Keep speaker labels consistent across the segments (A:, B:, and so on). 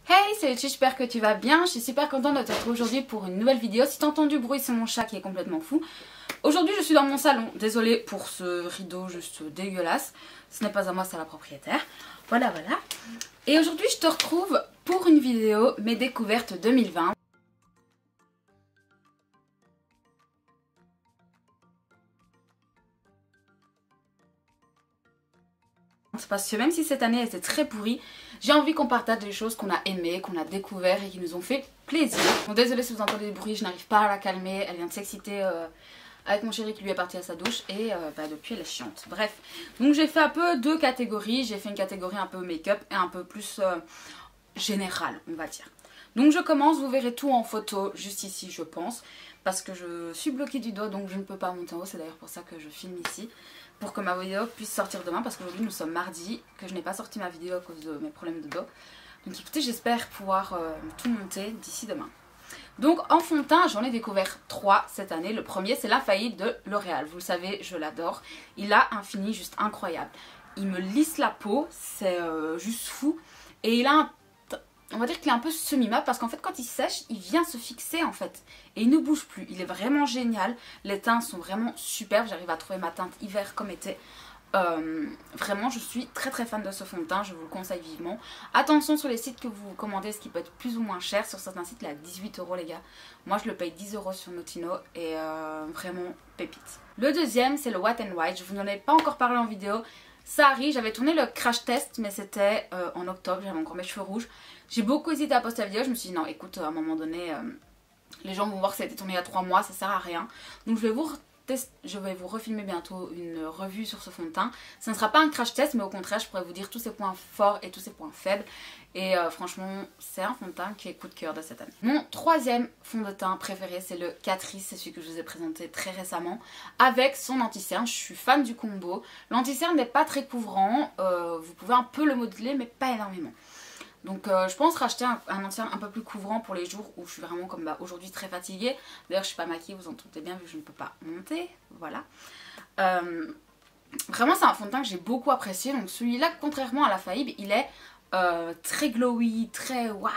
A: Hey, salut, j'espère que tu vas bien. Je suis super contente de te retrouver aujourd'hui pour une nouvelle vidéo. Si tu entends du bruit, c'est mon chat qui est complètement fou. Aujourd'hui, je suis dans mon salon. Désolée pour ce rideau juste dégueulasse. Ce n'est pas à moi, c'est à la propriétaire. Voilà. Et aujourd'hui, je te retrouve pour une vidéo mes découvertes 2020. Parce que même si cette année était très pourrie, j'ai envie qu'on partage des choses qu'on a aimées, qu'on a découvert et qui nous ont fait plaisir. Bon, désolée si vous entendez des bruits, je n'arrive pas à la calmer. Elle vient de s'exciter avec mon chéri qui lui est parti à sa douche et depuis elle est chiante. Bref, donc j'ai fait un peu deux catégories. J'ai fait une catégorie un peu make-up et un peu plus générale, on va dire. Donc je commence, vous verrez tout en photo juste ici je pense. Parce que je suis bloquée du dos donc je ne peux pas monter en haut. C'est d'ailleurs pour ça que je filme ici. Pour que ma vidéo puisse sortir demain. Parce qu'aujourd'hui nous sommes mardi. Que je n'ai pas sorti ma vidéo à cause de mes problèmes de dos. Donc écoutez, j'espère pouvoir tout monter d'ici demain. Donc en fond de teint, j'en ai découvert 3 cette année. Le premier, c'est l'Infaillible de L'Oréal. Vous le savez, je l'adore. Il a un fini juste incroyable. Il me lisse la peau, c'est juste fou. Et il a on va dire qu'il est un peu semi-mat parce qu'en fait quand il sèche, il vient se fixer en fait. Et il ne bouge plus. Il est vraiment génial. Les teints sont vraiment superbes. J'arrive à trouver ma teinte hiver comme été. Vraiment je suis très fan de ce fond de teint, je vous le conseille vivement. Attention sur les sites que vous commandez, ce qui peut être plus ou moins cher. Sur certains sites il est à 18 € les gars. Moi je le paye 10 € sur Notino et vraiment pépite. Le deuxième c'est le Wet n White, je vous en ai pas encore parlé en vidéo. Ça arrive, j'avais tourné le crash test mais c'était en octobre, j'avais encore mes cheveux rouges. J'ai beaucoup hésité à poster la vidéo, je me suis dit non écoute à un moment donné les gens vont voir que ça a été tourné il y a 3 mois, ça sert à rien. Donc je vais vous refilmer bientôt une revue sur ce fond de teint. Ce ne sera pas un crash test mais au contraire je pourrais vous dire tous ses points forts et tous ses points faibles. Et franchement c'est un fond de teint qui est coup de cœur de cette année. Mon troisième fond de teint préféré c'est le Catrice, c'est celui que je vous ai présenté très récemment. Avec son anti-cerne, je suis fan du combo. L'anti-cerne n'est pas très couvrant, vous pouvez un peu le modeler mais pas énormément. Donc je pense racheter un anti-cerne un peu plus couvrant pour les jours où je suis vraiment comme aujourd'hui très fatiguée. D'ailleurs je suis pas maquillée, vous en doutez bien vu que je ne peux pas monter. Voilà. Vraiment c'est un fond de teint que j'ai beaucoup apprécié. Donc celui-là contrairement à l'Infaillible il est très glowy, très waouh.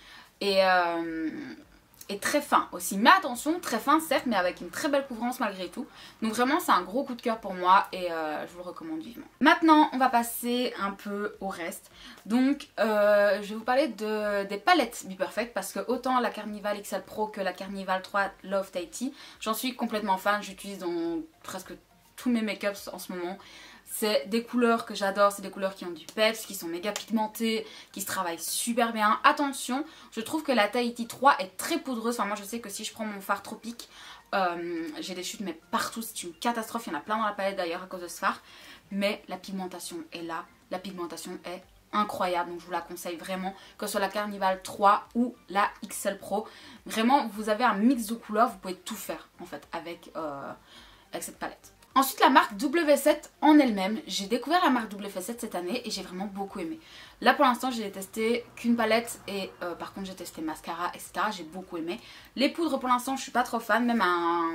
A: Et très fin aussi. Mais attention, très fin certes, mais avec une très belle couvrance malgré tout. Donc vraiment c'est un gros coup de cœur pour moi et je vous le recommande vivement. Maintenant on va passer un peu au reste. Donc je vais vous parler des palettes Be Perfect parce que autant la Carnival XL Pro que la Carnival 3 Love Tahiti, j'en suis complètement fan, j'utilise dans presque tous mes make-ups en ce moment. C'est des couleurs que j'adore, c'est des couleurs qui ont du peps, qui sont méga pigmentées, qui se travaillent super bien. Attention, je trouve que la Tahiti 3 est très poudreuse. Enfin moi je sais que si je prends mon fard tropique, j'ai des chutes mais partout, c'est une catastrophe. Il y en a plein dans la palette d'ailleurs à cause de ce fard. Mais la pigmentation est là, la pigmentation est incroyable. Donc je vous la conseille vraiment, que ce soit la Carnival 3 ou la XL Pro. Vraiment vous avez un mix de couleurs, vous pouvez tout faire en fait avec cette palette. Ensuite la marque W7 en elle-même, j'ai découvert la marque W7 cette année et j'ai vraiment beaucoup aimé. Là pour l'instant j'ai testé qu'une palette et par contre j'ai testé mascara etc, j'ai beaucoup aimé. Les poudres pour l'instant je suis pas trop fan, même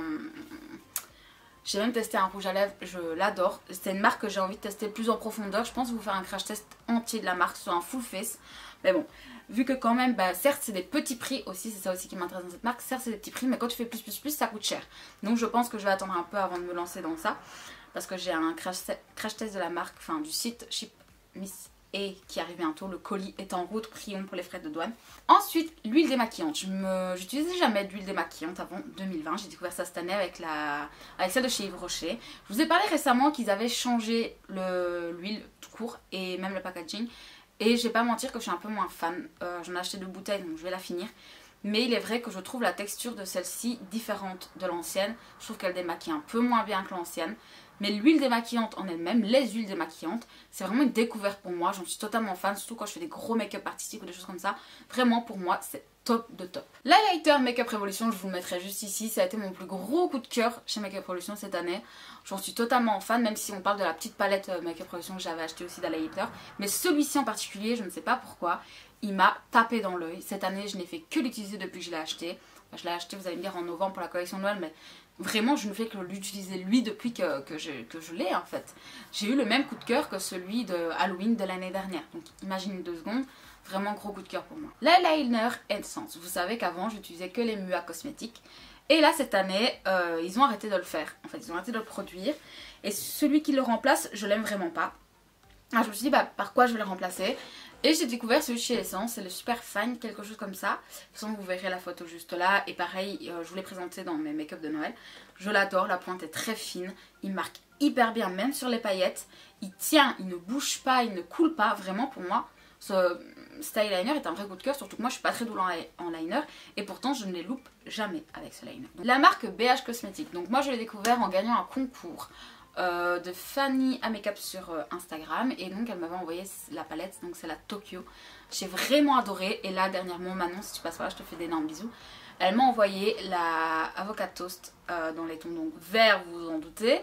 A: j'ai même testé un rouge à lèvres, je l'adore. C'est une marque que j'ai envie de tester plus en profondeur, je pense vous faire un crash test entier de la marque sur un full face. Mais bon, vu que quand même, certes c'est des petits prix aussi, c'est ça aussi qui m'intéresse dans cette marque, certes c'est des petits prix, mais quand tu fais plus, ça coûte cher. Donc je pense que je vais attendre un peu avant de me lancer dans ça, parce que j'ai un crash test de la marque, enfin du site Ship Miss A qui arrive bientôt, le colis est en route, prions pour les frais de douane. Ensuite, l'huile démaquillante, j'utilisais jamais d'huile démaquillante avant 2020, j'ai découvert ça cette année avec celle de chez Yves Rocher. Je vous ai parlé récemment qu'ils avaient changé l'huile tout court et même le packaging. Et je vais pas mentir que je suis un peu moins fan, j'en ai acheté 2 bouteilles donc je vais la finir. Mais il est vrai que je trouve la texture de celle-ci différente de l'ancienne. Je trouve qu'elle démaquille un peu moins bien que l'ancienne. Mais l'huile démaquillante en elle-même, les huiles démaquillantes, c'est vraiment une découverte pour moi. J'en suis totalement fan, surtout quand je fais des gros make-up artistiques ou des choses comme ça. Vraiment pour moi c'est top de top. L'highlighter Make Up Revolution, je vous le mettrai juste ici. Ça a été mon plus gros coup de cœur chez Make Up Revolution cette année. J'en suis totalement fan, même si on parle de la petite palette Make Up Revolution que j'avais acheté aussi d'highlighter. Mais celui-ci en particulier, je ne sais pas pourquoi, il m'a tapé dans l'œil. Cette année, je n'ai fait que l'utiliser depuis que je l'ai acheté. Enfin, je l'ai acheté, vous allez me dire, en novembre pour la collection de Noël, mais vraiment, je ne fais que l'utiliser lui depuis que je l'ai en fait. J'ai eu le même coup de cœur que celui de Halloween de l'année dernière. Donc imaginez 2 secondes. Vraiment gros coup de cœur pour moi. L'eyeliner Essence. Vous savez qu'avant j'utilisais que les Mua Cosmetics. Et là cette année, ils ont arrêté de le faire. En fait, ils ont arrêté de le produire. Et celui qui le remplace, je l'aime vraiment pas. Alors je me suis dit, bah par quoi je vais le remplacer? Et j'ai découvert celui chez Essence, c'est le Super Fine, quelque chose comme ça. De toute façon, vous verrez la photo juste là. Et pareil, je vous l'ai présenté dans mes make-up de Noël. Je l'adore, la pointe est très fine. Il marque hyper bien, même sur les paillettes. Il tient, il ne bouge pas, il ne coule pas. Vraiment, pour moi, cet eyeliner est un vrai coup de cœur. Surtout que moi, je suis pas très douée en liner. Et pourtant, je ne les loupe jamais avec ce liner. Donc, la marque BH Cosmetics. Donc moi, je l'ai découvert en gagnant un concours de Fanny à Makeup sur Instagram, et donc elle m'avait envoyé la palette, donc c'est la Tokyo. J'ai vraiment adoré. Et là dernièrement, Manon, si tu passes par là, je te fais d'énormes bisous, elle m'a envoyé la Avocat Toast dans les tons donc vert, vous vous en doutez.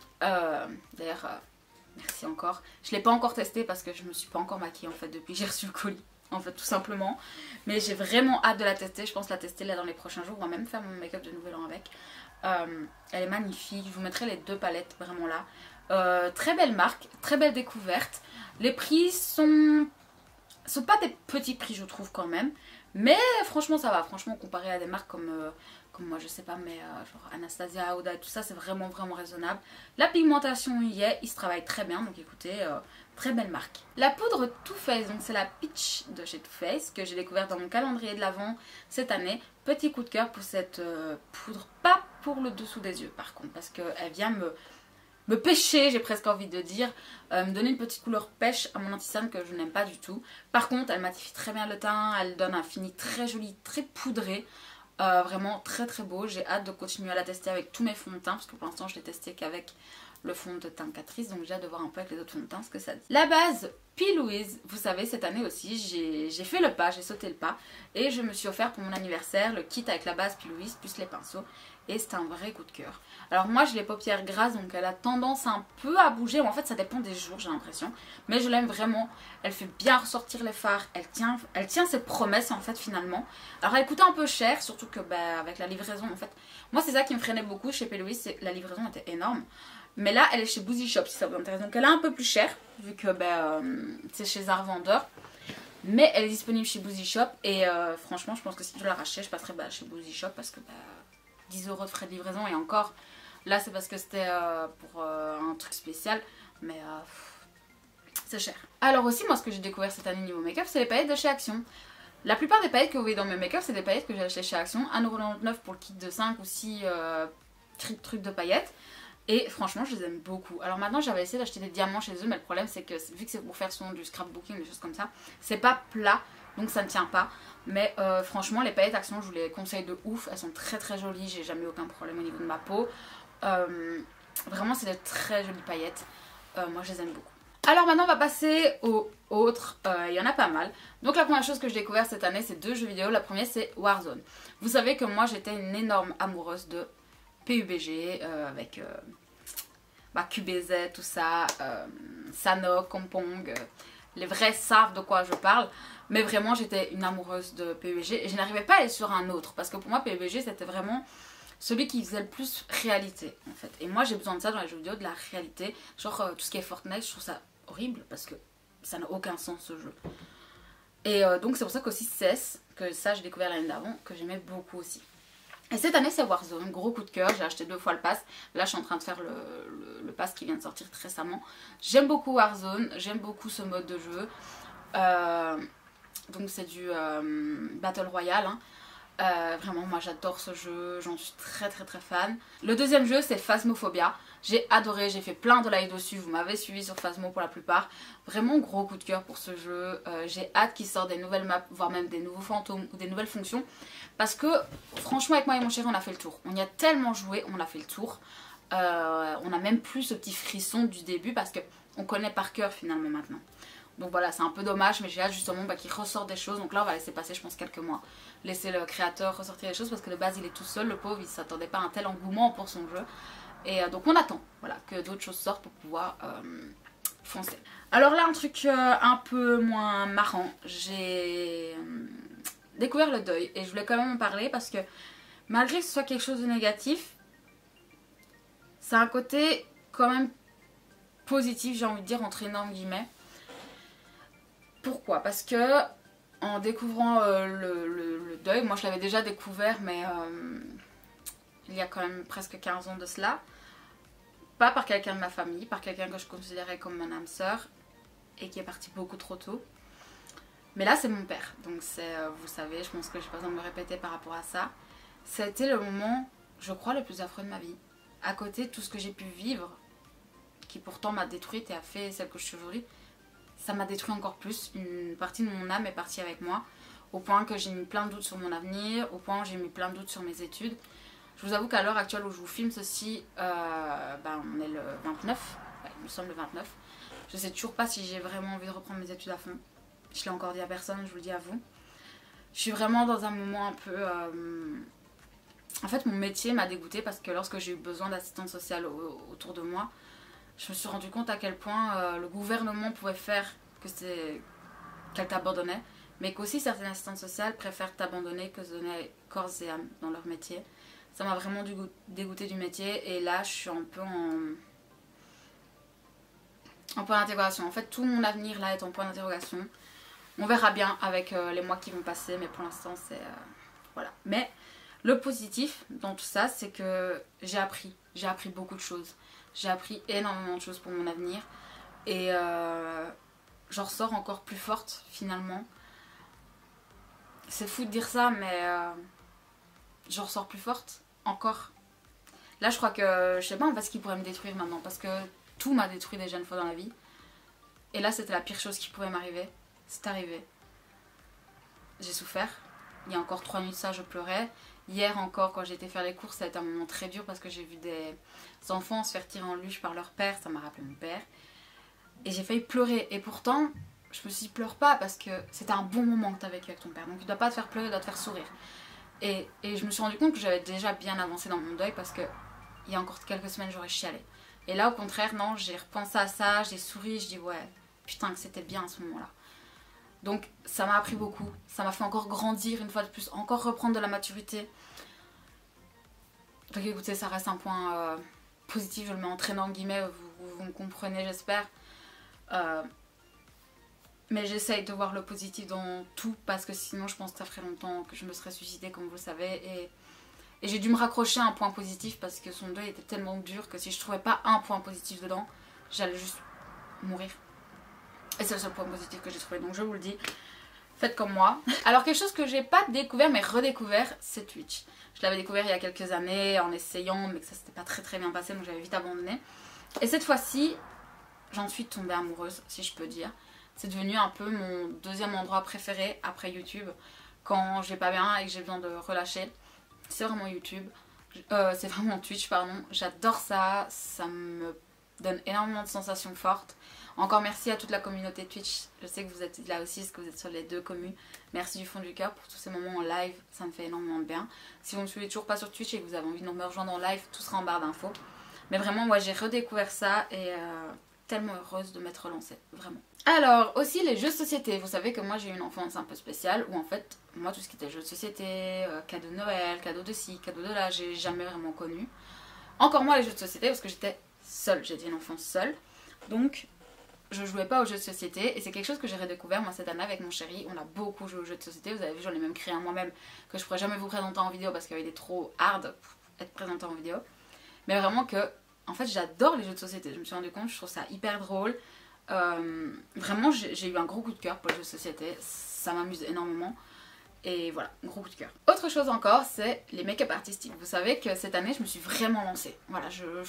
A: D'ailleurs merci encore. Je l'ai pas encore testé parce que je me suis pas encore maquillée en fait depuis que j'ai reçu le colis, en fait, tout simplement. Mais j'ai vraiment hâte de la tester. Je pense la tester là dans les prochains jours. On va même faire mon make-up de nouvel an avec. Elle est magnifique. Je vous mettrai les deux palettes vraiment là. Très belle marque, très belle découverte. Les prix sont pas des petits prix, je trouve, quand même. Mais franchement ça va. Franchement, comparé à des marques comme moi, je sais pas, mais genre Anastasia, Huda, tout ça, c'est vraiment raisonnable. La pigmentation y est, il se travaille très bien. Donc écoutez, très belle marque. La poudre Too Faced, donc c'est la Peach de chez Too Faced que j'ai découvert dans mon calendrier de l'Avent cette année. Petit coup de cœur pour cette poudre, pas pour le dessous des yeux par contre, parce qu'elle vient me pêcher, j'ai presque envie de dire, me donner une petite couleur pêche à mon anti-cerne que je n'aime pas du tout. Par contre, elle matifie très bien le teint, elle donne un fini très joli, très poudré. Vraiment très beau. J'ai hâte de continuer à la tester avec tous mes fonds de teint, parce que pour l'instant je l'ai testé qu'avec le fond de teint Catrice, donc j'ai hâte de voir un peu avec les autres fonds de teint ce que ça dit. La base P. Louise, vous savez, cette année aussi j'ai fait le pas, j'ai sauté le pas et je me suis offert pour mon anniversaire le kit avec la base P. Louise plus les pinceaux, et c'est un vrai coup de cœur. Alors moi j'ai les paupières grasses, donc elle a tendance un peu à bouger, en fait ça dépend des jours, j'ai l'impression, mais je l'aime vraiment. Elle fait bien ressortir les fards, elle tient ses promesses en fait finalement. Alors elle coûtait un peu cher, surtout que bah, avec la livraison en fait, moi c'est ça qui me freinait beaucoup chez P. Louise, c'est la livraison était énorme. Mais là elle est chez Boozy Shop si ça vous intéresse, donc elle est un peu plus chère vu que bah, c'est chez Zara Vendeur. Mais elle est disponible chez Boozy Shop et franchement je pense que si je la rachetais je passerais bah, chez Boozy Shop, parce que bah, 10 € de frais de livraison, et encore là c'est parce que c'était pour un truc spécial, mais c'est cher. Alors aussi moi ce que j'ai découvert cette année niveau make-up, c'est les paillettes de chez Action. La plupart des paillettes que vous voyez dans mes make-up, c'est des paillettes que j'ai achetées chez Action, 1,99 € pour le kit de 5 ou 6 trucs de paillettes. Et franchement je les aime beaucoup. Alors maintenant j'avais essayé d'acheter des diamants chez eux, mais le problème c'est que vu que c'est pour faire du scrapbooking, des choses comme ça, c'est pas plat, donc ça ne tient pas. Mais franchement les paillettes Action je vous les conseille de ouf, elles sont très jolies, j'ai jamais eu aucun problème au niveau de ma peau. Vraiment c'est de très jolies paillettes, moi je les aime beaucoup. Alors maintenant on va passer aux autres, il y en a pas mal. Donc la première chose que j'ai découvert cette année c'est 2 jeux vidéo. La première c'est Warzone. Vous savez que moi j'étais une énorme amoureuse de PUBG avec bah, QBZ, tout ça, Sanhok, Kompong, les vrais savent de quoi je parle. Mais vraiment j'étais une amoureuse de PUBG et je n'arrivais pas à aller sur un autre, parce que pour moi PUBG c'était vraiment celui qui faisait le plus réalité en fait. Et moi j'ai besoin de ça dans les jeux vidéo, de la réalité. Genre tout ce qui est Fortnite, je trouve ça horrible parce que ça n'a aucun sens ce jeu. Et donc c'est pour ça qu'aussi CS, que ça j'ai découvert l'année d'avant, que j'aimais beaucoup aussi. Et cette année c'est Warzone, gros coup de cœur, j'ai acheté 2 fois le pass. Là je suis en train de faire le pass qui vient de sortir très récemment. J'aime beaucoup Warzone, j'aime beaucoup ce mode de jeu. Donc c'est du Battle Royale, hein. Vraiment moi j'adore ce jeu, j'en suis très fan. Le deuxième jeu c'est Phasmophobia. J'ai adoré, j'ai fait plein de lives dessus, vous m'avez suivi sur Phasmo pour la plupart. Vraiment gros coup de cœur pour ce jeu. J'ai hâte qu'il sorte des nouvelles maps, voire même des nouveaux fantômes ou des nouvelles fonctions. Parce que franchement avec moi et mon chéri on a fait le tour. On y a tellement joué, on a fait le tour. On a même plus ce petit frisson du début parce qu'on connaît par cœur finalement maintenant. Donc voilà, c'est un peu dommage, mais j'ai hâte justement qu'il ressorte des choses. Donc là on va laisser passer je pense quelques mois, laisser le créateur ressortir les choses, parce que de base il est tout seul, le pauvre, il s'attendait pas à un tel engouement pour son jeu. Et donc on attend, voilà, que d'autres choses sortent pour pouvoir foncer. Alors là un truc un peu moins marrant, j'ai découvert le deuil et je voulais quand même en parler parce que malgré que ce soit quelque chose de négatif, c'est un côté quand même positif, j'ai envie de dire entre énormes guillemets. Pourquoi? Parce que en découvrant le deuil, moi je l'avais déjà découvert mais il y a quand même presque 15 ans de cela. Pas par quelqu'un de ma famille, par quelqu'un que je considérais comme mon âme sœur et qui est parti beaucoup trop tôt. Mais là c'est mon père, donc c'est, vous savez, je pense que je n'ai pas besoin de me répéter par rapport à ça. Ça a été le moment, je crois, le plus affreux de ma vie. À côté de tout ce que j'ai pu vivre, qui pourtant m'a détruite et a fait celle que je suis aujourd'hui, ça m'a détruit encore plus. Une partie de mon âme est partie avec moi, au point que j'ai mis plein de doutes sur mon avenir, au point où j'ai mis plein de doutes sur mes études. Je vous avoue qu'à l'heure actuelle où je vous filme ceci, on est le 29, ouais, nous sommes le 29. Je sais toujours pas si j'ai vraiment envie de reprendre mes études à fond. Je l'ai encore dit à personne, je vous le dis à vous. Je suis vraiment dans un moment un peu... En fait, mon métier m'a dégoûtée parce que lorsque j'ai eu besoin d'assistance sociale autour de moi, je me suis rendu compte à quel point le gouvernement pouvait faire qu'elle t'abandonnait, mais qu'aussi certaines assistantes sociales préfèrent t'abandonner que de donner corps et âme dans leur métier. Ça m'a vraiment dégoûtée du métier et là, je suis un peu en point d'interrogation. En fait, tout mon avenir là est en point d'interrogation. On verra bien avec les mois qui vont passer, mais pour l'instant, c'est... voilà. Mais le positif dans tout ça, c'est que j'ai appris beaucoup de choses. J'ai appris énormément de choses pour mon avenir. Et j'en ressors encore plus forte, finalement. C'est fou de dire ça, mais j'en ressors plus forte, encore. Là, je crois que, je sais pas en fait ce qui pourrait me détruire maintenant. Parce que tout m'a détruit déjà une fois dans la vie. Et là, c'était la pire chose qui pouvait m'arriver. C'est arrivé. J'ai souffert. Il y a encore 3 nuits de ça, je pleurais. Hier encore, quand j'ai été faire les courses, ça a été un moment très dur parce que j'ai vu des enfants se faire tirer en luge par leur père. Ça m'a rappelé mon père. Et j'ai failli pleurer. Et pourtant, je me suis dit, pleure pas parce que c'était un bon moment que tu as vécu avec ton père. Donc il ne doit pas te faire pleurer, il doit te faire sourire. Et je me suis rendu compte que j'avais déjà bien avancé dans mon deuil parce que il y a encore quelques semaines, j'aurais chialé. Et là, au contraire, non, j'ai repensé à ça, j'ai souri, je dis ouais, putain que c'était bien à ce moment-là. Donc ça m'a appris beaucoup, ça m'a fait encore grandir une fois de plus, encore reprendre de la maturité. Donc écoutez, ça reste un point positif, je le mets en très en guillemets, vous me comprenez j'espère. Mais j'essaye de voir le positif dans tout parce que sinon je pense que ça ferait longtemps que je me serais suicidée comme vous le savez. Et j'ai dû me raccrocher à un point positif parce que son deuil était tellement dur que si je trouvais pas un point positif dedans, j'allais juste mourir. Et c'est le seul point positif que j'ai trouvé, donc je vous le dis, faites comme moi. Alors quelque chose que j'ai pas découvert mais redécouvert, c'est Twitch. Je l'avais découvert il y a quelques années en essayant mais que ça s'était pas très bien passé donc j'avais vite abandonné. Et cette fois-ci, j'en suis tombée amoureuse si je peux dire. C'est devenu un peu mon deuxième endroit préféré après YouTube. Quand je vais pas bien et que j'ai besoin de relâcher, c'est vraiment YouTube. C'est vraiment Twitch pardon. J'adore ça, ça me donne énormément de sensations fortes. Encore merci à toute la communauté Twitch. Je sais que vous êtes là aussi parce que vous êtes sur les deux communes. Merci du fond du cœur pour tous ces moments en live. Ça me fait énormément de bien. Si vous ne me suivez toujours pas sur Twitch et que vous avez envie de me rejoindre en live, tout sera en barre d'infos. Mais vraiment, moi j'ai redécouvert ça et tellement heureuse de m'être relancée. Vraiment. Alors, aussi les jeux de société. Vous savez que moi j'ai eu une enfance un peu spéciale où en fait, moi tout ce qui était jeux de société, cadeaux de Noël, cadeaux de ci, cadeaux de là, j'ai jamais vraiment connu. Encore moins les jeux de société parce que j'étais seule. J'étais une enfance seule. Donc... je jouais pas aux jeux de société et c'est quelque chose que j'ai redécouvert moi cette année avec mon chéri. On a beaucoup joué aux jeux de société, vous avez vu j'en ai même créé un moi-même que je pourrais jamais vous présenter en vidéo parce qu'il est trop hard pour être présenté en vidéo. Mais vraiment que, en fait j'adore les jeux de société, je me suis rendu compte, je trouve ça hyper drôle. Vraiment j'ai eu un gros coup de cœur pour les jeux de société, ça m'amuse énormément. Et voilà, gros coup de cœur. Autre chose encore, c'est les make-up artistiques. Vous savez que cette année je me suis vraiment lancée. Voilà,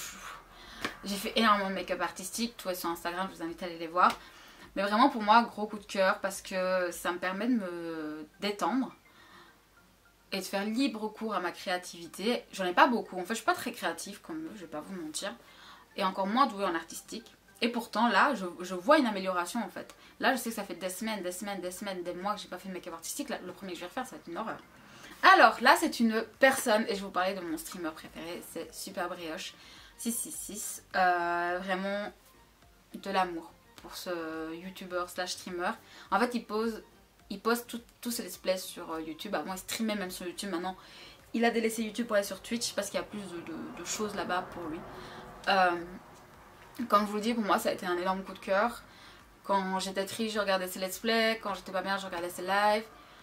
A: j'ai fait énormément de make-up artistique, tout est sur Instagram, je vous invite à aller les voir. Mais vraiment pour moi, gros coup de cœur parce que ça me permet de me détendre et de faire libre cours à ma créativité. J'en ai pas beaucoup, en fait je suis pas très créative comme eux, je vais pas vous mentir. Et encore moins douée en artistique. Et pourtant là, je vois une amélioration en fait. Là je sais que ça fait des semaines, des mois que j'ai pas fait de make-up artistique. Là, le premier que je vais refaire ça va être une horreur. Alors là c'est une personne, et je vais vous parler de mon streamer préféré, c'est Super Brioche 666, vraiment de l'amour pour ce youtubeur slash streamer. En fait il poste tous ses let's play sur YouTube. Avant il streamait même sur YouTube, maintenant il a délaissé YouTube pour aller sur Twitch parce qu'il y a plus de choses là-bas pour lui. Comme je vous le dis, pour moi ça a été un énorme coup de cœur. Quand j'étais triste, je regardais ses let's play. Quand j'étais pas bien, je regardais ses lives.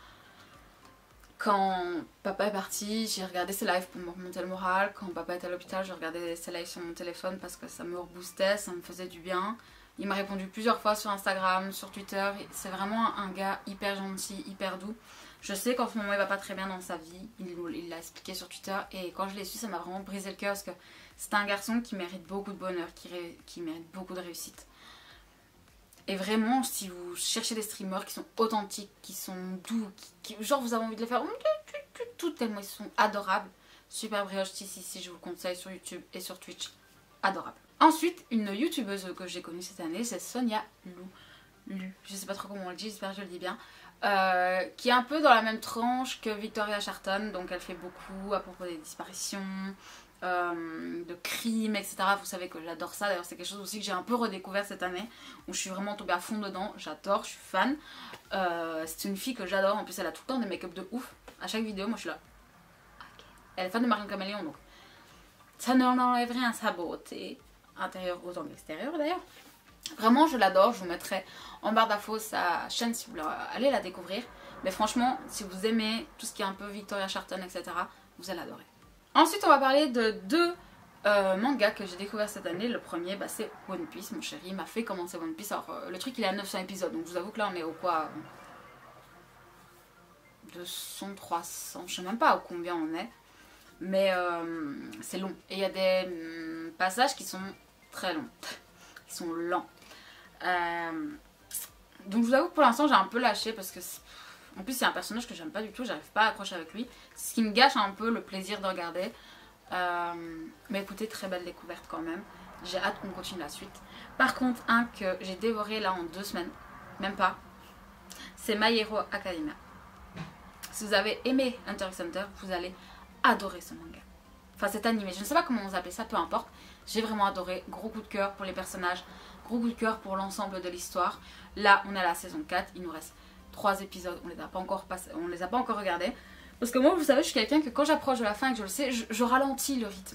A: Quand papa est parti, j'ai regardé ses lives pour me remonter le moral. Quand papa était à l'hôpital, je regardais ses lives sur mon téléphone parce que ça me reboostait, ça me faisait du bien. Il m'a répondu plusieurs fois sur Instagram, sur Twitter. C'est vraiment un gars hyper gentil, hyper doux. Je sais qu'en ce moment il va pas très bien dans sa vie, il l'a expliqué sur Twitter. Et quand je l'ai su, ça m'a vraiment brisé le cœur parce que c'est un garçon qui mérite beaucoup de bonheur, qui mérite beaucoup de réussite. Et vraiment, si vous cherchez des streamers qui sont authentiques, qui sont doux, genre vous avez envie de les faire tout tellement ils sont adorables. Super Brioche ici, je vous le conseille sur YouTube et sur Twitch. Adorable. Ensuite, une youtubeuse que j'ai connue cette année, c'est Sonia Lu. Je sais pas trop comment on le dit, j'espère que je le dis bien. Qui est un peu dans la même tranche que Victoria Charlton. Donc elle fait beaucoup à propos des disparitions, de crimes, etc. Vous savez que j'adore ça. D'ailleurs c'est quelque chose aussi que j'ai un peu redécouvert cette année, où je suis vraiment tombée à fond dedans. J'adore, je suis fan. C'est une fille que j'adore. En plus elle a tout le temps des make-up de ouf. À chaque vidéo moi je suis là. Okay. Elle est fan de Marion Caméléon, donc ça ne enlève rien à sa beauté, intérieure autant qu'extérieure d'ailleurs. Vraiment je l'adore. Je vous mettrai en barre d'infos sa chaîne si vous voulez aller la découvrir. Mais franchement si vous aimez tout ce qui est un peu Victoria Charlton, etc., vous allez adorer. Ensuite on va parler de deux mangas que j'ai découvert cette année. Le premier c'est One Piece. Mon chéri m'a fait commencer One Piece. Alors le truc il est à 900 épisodes, donc je vous avoue que là on est au quoi 200, 300, je sais même pas à combien on est. Mais c'est long. Et il y a des passages qui sont très longs. Qui sont lents. Donc je vous avoue que pour l'instant j'ai un peu lâché parce que en plus c'est un personnage que j'aime pas du tout, j'arrive pas à accrocher avec lui, ce qui me gâche un peu le plaisir de regarder. Mais écoutez, très belle découverte quand même, j'ai hâte qu'on continue la suite. Par contre un que j'ai dévoré là en 2 semaines, même pas, c'est My Hero Academia. Si vous avez aimé Hunter x Hunter, vous allez adorer ce manga. Enfin cet animé, je ne sais pas comment vous appelez ça, peu importe. J'ai vraiment adoré, gros coup de cœur pour les personnages, gros coup de cœur pour l'ensemble de l'histoire. Là on est à la saison 4, il nous reste 3 épisodes, on les a pas encore regardés. Parce que moi vous savez je suis quelqu'un que quand j'approche de la fin et que je le sais, je ralentis le rythme.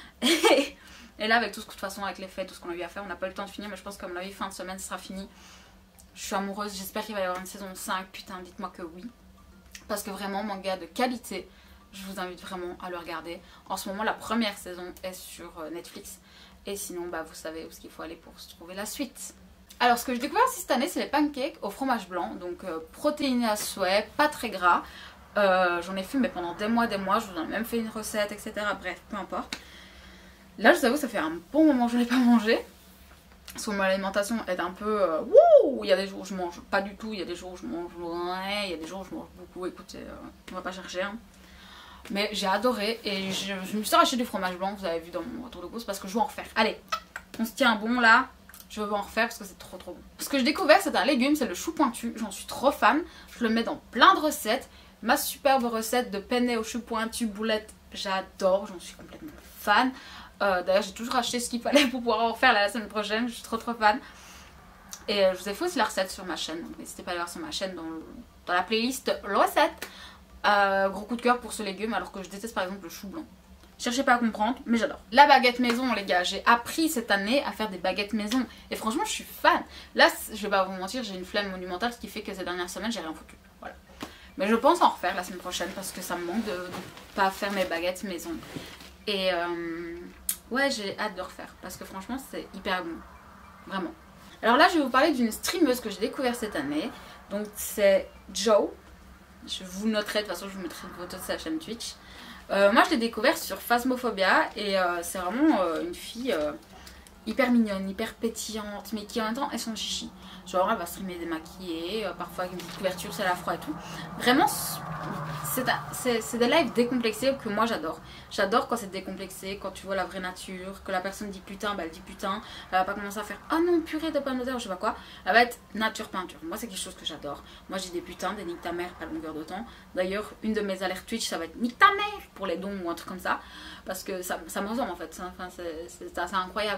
A: Et là avec tout ce que de toute façon avec les fêtes, tout ce qu'on a eu à faire, on n'a pas eu le temps de finir. Mais je pense que comme la fin de semaine ce sera fini. Je suis amoureuse, j'espère qu'il va y avoir une saison 5, putain dites-moi que oui. Parce que vraiment manga de qualité, je vous invite vraiment à le regarder. En ce moment la première saison est sur Netflix. Et sinon vous savez où il faut aller pour se trouver la suite. Alors ce que j'ai découvert aussi cette année c'est les pancakes au fromage blanc. Donc protéinés à souhait, pas très gras. J'en ai fait mais pendant des mois, je vous en ai même fait une recette, etc. Bref, peu importe. Là je vous avoue ça fait un bon moment que je n'ai pas mangé. Parce que mon alimentation est un peu wouh. Il y a des jours où je mange pas du tout, il y a des jours où je mange ouais, il y a des jours où je mange beaucoup. Écoutez, on va pas chercher hein. Mais j'ai adoré et je me suis racheté du fromage blanc, vous avez vu dans mon retour de course, parce que je veux en refaire. Allez, on se tient un bon là, je veux en refaire parce que c'est trop bon. Ce que j'ai découvert c'est un légume, c'est le chou pointu, j'en suis trop fan. Je le mets dans plein de recettes. Ma superbe recette de penne au chou pointu boulette, j'adore, j'en suis complètement fan. D'ailleurs j'ai toujours acheté ce qu'il fallait pour pouvoir en refaire la semaine prochaine, je suis trop fan. Et je vous ai fait aussi la recette sur ma chaîne, donc n'hésitez pas à aller voir sur ma chaîne dans la playlist recettes. Gros coup de cœur pour ce légume alors que je déteste par exemple le chou blanc. Cherchez pas à comprendre mais j'adore. La baguette maison les gars, j'ai appris cette année à faire des baguettes maison et franchement je suis fan. Là je vais pas vous mentir, j'ai une flemme monumentale, ce qui fait que ces dernières semaines j'ai rien foutu. Voilà. Mais je pense en refaire la semaine prochaine parce que ça me manque de pas faire mes baguettes maison. Et ouais j'ai hâte de refaire parce que franchement c'est hyper bon. Vraiment. Alors là je vais vous parler d'une streameuse que j'ai découvert cette année. Donc c'est Joe. Je vous noterai, de toute façon je vous mettrai une photo de sa chaîne Twitch. Moi je l'ai découvert sur Phasmophobia et c'est vraiment une fille hyper mignonne, hyper pétillante, mais qui en même temps est son chichi. Genre elle va streamer démaquillée, parfois avec une petite couverture, c'est la froid et tout. Vraiment c'est des lives décomplexés que moi j'adore. J'adore quand c'est décomplexé, quand tu vois la vraie nature, que la personne dit putain, elle dit putain. Elle va pas commencer à faire ah non purée de pommes de terre, je sais pas quoi. Elle va être nature peinture. Moi c'est quelque chose que j'adore. Moi j'ai des putains, des nique ta mère à longueur de temps. D'ailleurs une de mes alertes Twitch ça va être nique ta mère pour les dons ou un truc comme ça. Parce que ça me ressemble en fait, enfin, c'est assez incroyable.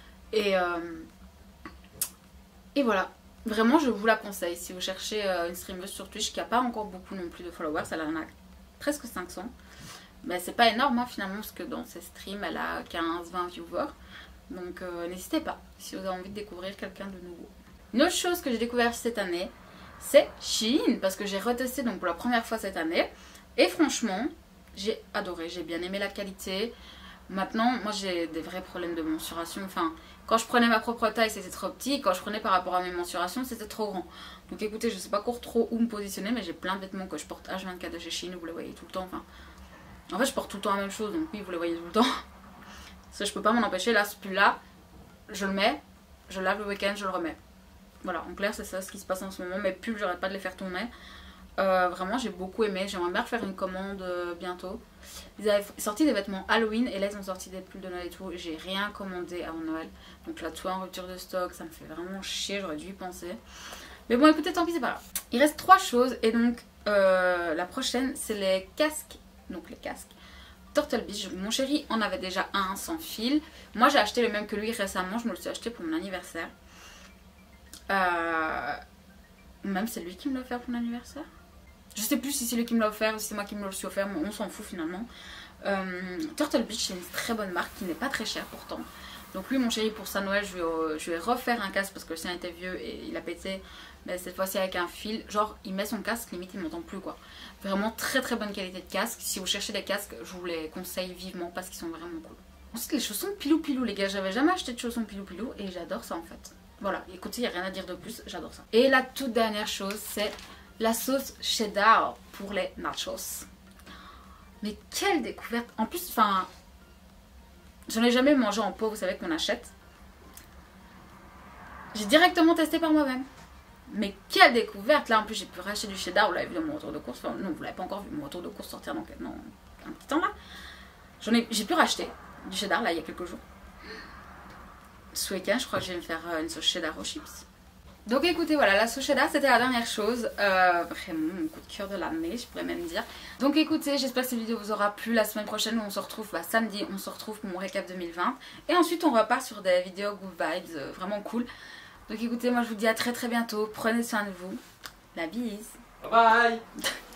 A: Et voilà, vraiment je vous la conseille si vous cherchez une streameuse sur Twitch qui n'a pas encore beaucoup non plus de followers, elle en a presque 500. Mais c'est pas énorme hein, finalement parce que dans ses streams elle a 15-20 viewers. Donc n'hésitez pas si vous avez envie de découvrir quelqu'un de nouveau. Une autre chose que j'ai découvert cette année, c'est Shein, parce que j'ai retesté donc pour la première fois cette année. Et franchement, j'ai adoré, j'ai bien aimé la qualité. Maintenant, moi j'ai des vrais problèmes de mensuration. Enfin, quand je prenais ma propre taille, c'était trop petit. Quand je prenais par rapport à mes mensurations, c'était trop grand. Donc écoutez, je sais pas encore trop où me positionner, mais j'ai plein de vêtements que je porte H24 de chez Shein, vous les voyez tout le temps. Enfin, en fait, je porte tout le temps la même chose, donc oui, vous les voyez tout le temps. Ça, je peux pas m'en empêcher. Là, ce pull-là, je le mets, je le lave le week-end, je le remets. Voilà, en clair, c'est ça ce qui se passe en ce moment. Mes pulls, j'arrête pas de les faire tourner. Vraiment, j'ai beaucoup aimé. J'aimerais bien refaire une commande bientôt. Ils avaient sorti des vêtements Halloween et là, ils ont sorti des pulls de Noël et tout. J'ai rien commandé avant Noël. Donc là, tout en rupture de stock, ça me fait vraiment chier. J'aurais dû y penser. Mais bon, écoutez, tant pis, c'est pas grave. Il reste 3 choses et donc la prochaine, c'est les casques. Donc les casques Turtle Beach. Mon chéri en avait déjà un sans fil. Moi, j'ai acheté le même que lui récemment. Je me le suis acheté pour mon anniversaire. Même c'est lui qui me l'a offert pour mon anniversaire. Je sais plus si c'est lui qui me l'a offert ou si c'est moi qui me le suis offert, mais on s'en fout finalement. Turtle Beach, c'est une très bonne marque qui n'est pas très chère pourtant. Donc lui, mon chéri, pour sa Noël, je vais refaire un casque parce que le sien était vieux et il a pété. Mais cette fois-ci avec un fil, genre il met son casque, limite il m'entend plus quoi. Vraiment très très bonne qualité de casque. Si vous cherchez des casques, je vous les conseille vivement parce qu'ils sont vraiment cool. Ensuite les chaussons pilou pilou les gars, j'avais jamais acheté de chaussons pilou pilou et j'adore ça en fait. Voilà, écoutez, il n'y a rien à dire de plus, j'adore ça. Et la toute dernière chose, c'est la sauce cheddar pour les nachos. Mais quelle découverte! En plus, enfin, j'en ai jamais mangé en pot, vous savez qu'on achète. J'ai directement testé par moi-même. Mais quelle découverte! Là, en plus, j'ai pu racheter du cheddar, vous l'avez vu dans mon retour de course. Enfin, non, vous l'avez pas encore vu, mon retour de course sortir dans un petit temps là. J'ai pu racheter du cheddar, là, il y a quelques jours. Ce week-end, je crois que je vais me faire une sauce cheddar aux chips. Donc écoutez, voilà, la sauce cheddar, c'était la dernière chose. Vraiment, mon coup de cœur de l'année, je pourrais même dire. Donc écoutez, j'espère que cette vidéo vous aura plu. La semaine prochaine, on se retrouve, samedi, on se retrouve pour mon récap 2020. Et ensuite, on repart sur des vidéos good vibes, vraiment cool. Donc écoutez, moi je vous dis à très très bientôt. Prenez soin de vous. La bise.
B: Bye bye.